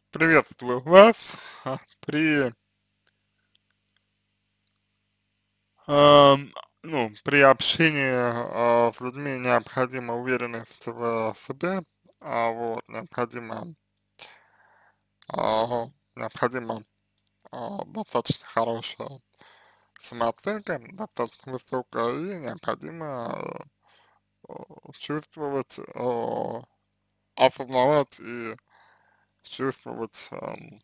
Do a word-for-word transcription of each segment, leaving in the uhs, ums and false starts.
Приветствую вас. А, При, ам, ну, при общении а, с людьми необходима уверенность в себе, а вот необходимо, а, необходимо а, достаточно хорошая самооценка, достаточно высокая, и необходимо а, чувствовать, а, осознавать и чувствовать, ам,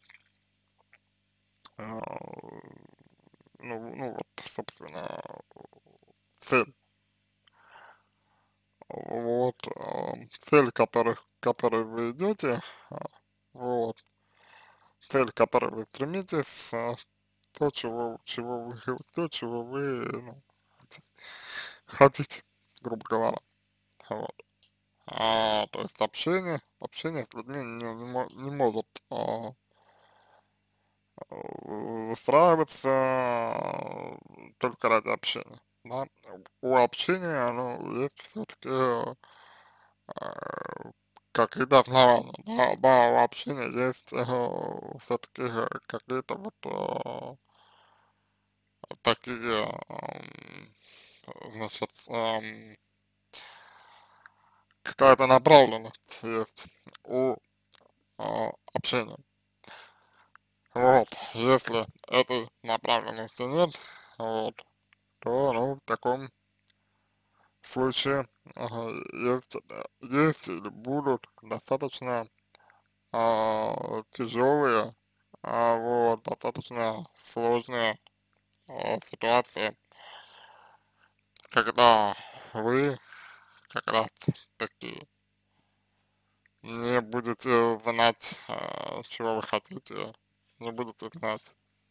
а, ну, ну вот, собственно, цель. Вот, ам, цель, которых, к которой вы идете, а, вот, цель, к которой вы стремитесь, а, то, чего, чего вы, х- то, чего вы, ну, хотите, хотите, грубо говоря, вот. А, то есть общение, общение с людьми не, не, мо- не может а, выстраиваться а, только ради общения, да. У общения, оно есть все-таки э, как и должна, да, да, у общения есть э, все-таки какие-то вот э, такие, эм, значит, эм, какая-то направленность есть у э, общения. Вот, если этой направленности нет, вот, то, ну, в таком случае ага, есть, э, есть или будут достаточно а, тяжелые, а, вот, достаточно сложные а, ситуации, когда вы как раз таки не будете знать, а, чего вы хотите, не будете знать,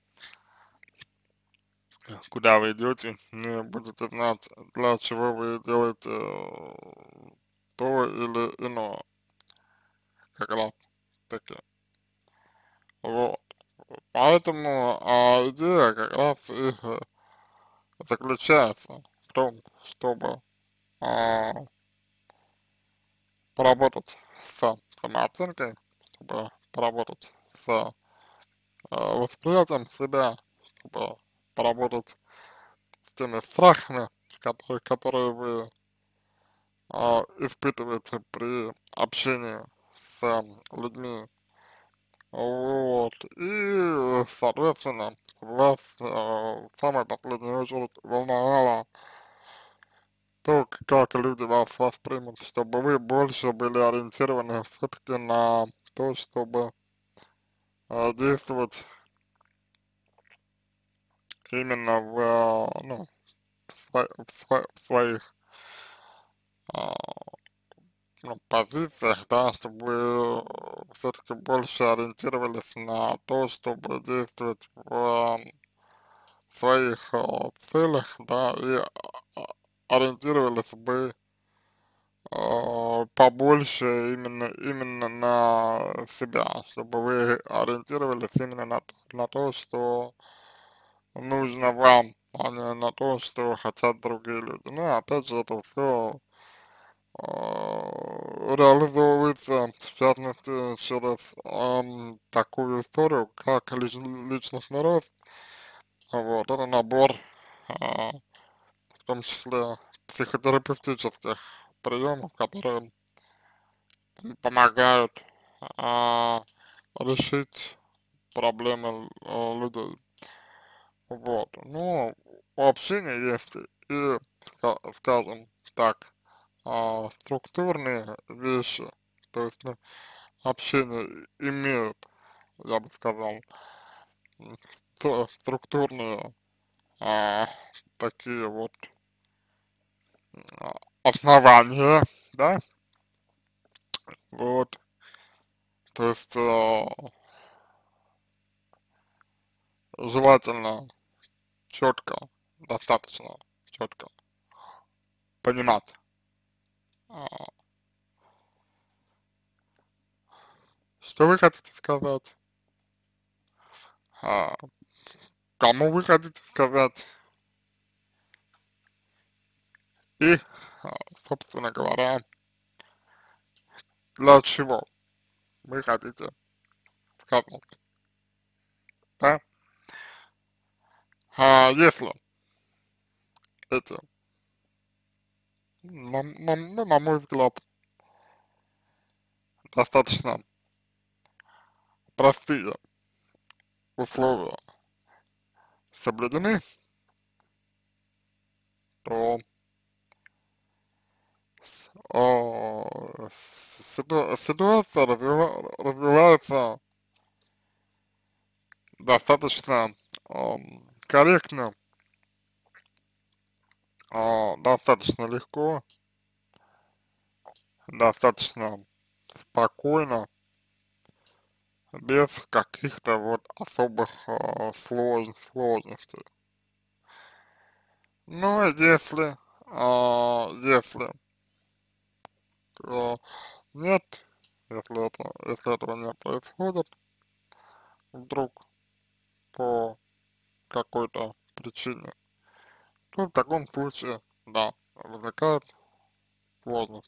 куда вы идете, не будете знать, для чего вы делаете э, то или иное, как раз таки. Вот. Поэтому а, идея как раз и э, заключается в том, чтобы а, поработать с самооценкой, чтобы поработать с э, восприятием себя, чтобы поработать с теми страхами, которые, которые вы а, испытываете при общении с людьми. Вот. И, соответственно, вас э, в самой последней очередь волновало то, к- как люди вас воспримут, чтобы вы больше были ориентированы все-таки на то, чтобы а, действовать именно в, а, ну, в, сво- в сво- в своих а, ну, позициях, да, чтобы все-таки больше ориентировались на то, чтобы действовать в а, своих а, целях, да, и а, ориентировались бы а, побольше именно, именно на себя, чтобы вы ориентировались именно на, то- на то, что нужно вам, а не на то, что хотят другие люди. Ну, и опять же, это все реализовывается, в частности, через ам, такую историю, как лич- личностный рост. Вот, это набор, а, в том числе психотерапевтических приемов, которые помогают а, решить проблемы а, людей. Вот. Ну, у общения есть и, ска- скажем так, а, структурные вещи, то есть ну, общение имеет, я бы сказал, м, стru- структурные а, такие вот а, основания, да, вот, то есть а, желательно четко, достаточно четко понимать, а, что вы хотите сказать, а, кому вы хотите сказать, и, а, собственно говоря, для чего вы хотите сказать, да? А если эти, на, на, ну, на мой взгляд, достаточно простые условия соблюдены, то а, ситу- ситуация развива- развивается достаточно ам, корректно, а, достаточно легко, достаточно спокойно, без каких-то вот особых а, слож- сложностей. Но если, а, если а, нет, если это, если этого не происходит, вдруг по какой-то причине, то в таком случае, да, возникает сложность.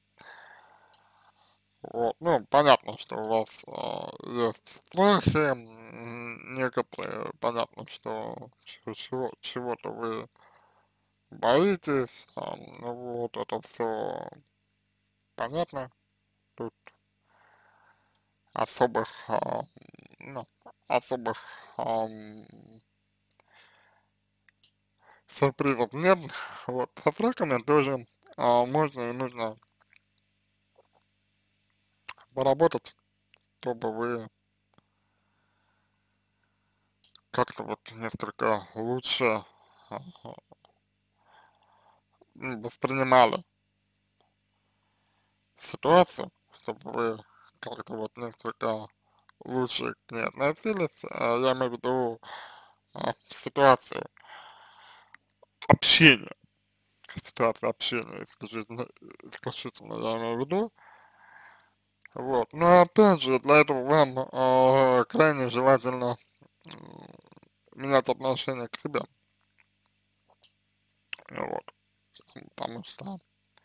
Вот, ну, понятно, что у вас а, есть страхи, м, некоторые, понятно, что чего, чего- чего-то вы боитесь, а, ну вот, это все понятно, тут особых, а, ну, особых ам, сюрпризов нет, вот, со страхами тоже а, можно и нужно поработать, чтобы вы как-то вот несколько лучше а, м, воспринимали ситуацию, чтобы вы как-то вот несколько лучше к ней относились. А, я имею в виду а, ситуацию общения, ситуацию общения исключительно, исключительно я имею в виду. Вот. Но опять же, для этого вам а, крайне желательно м, менять отношение к себе. Вот. Потому что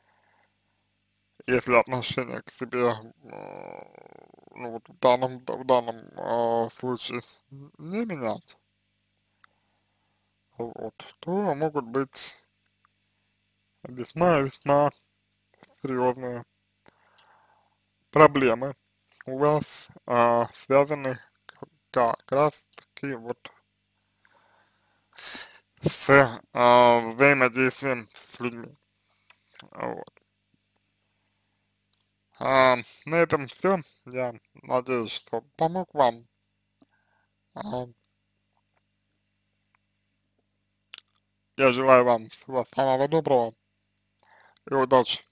если отношение к себе, э, ну вот в данном, в данном э, случае не менять, вот, то могут быть весьма-весьма серьезные проблемы у вас, а, связаны как раз таки вот с а, взаимодействием с людьми. Вот. А, на этом все. Я надеюсь, что помог вам. А, я желаю вам всего самого доброго и удачи.